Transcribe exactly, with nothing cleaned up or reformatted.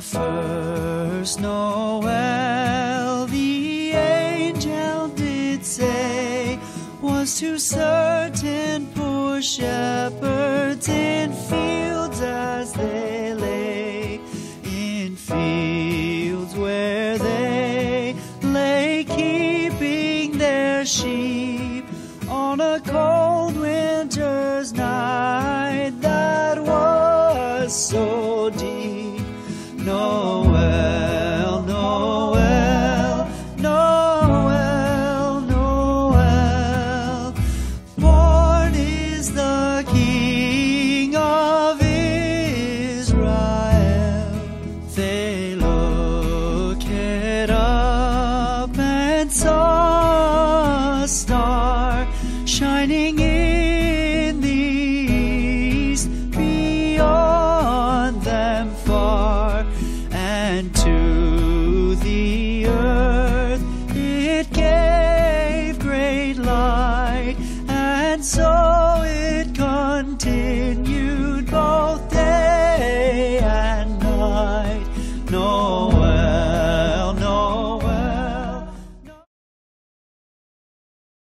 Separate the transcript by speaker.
Speaker 1: first Noel, the angel did say, was to certain poor shepherds in fields as they lay, in fields where they lay keeping their sheep on a cold winter's night that was so deep. Noel, Noel, Noel, Noel, born is the King of Israel. They looked up and saw a star shining in the east beyond them far, and to the earth it gave great light, and so it continued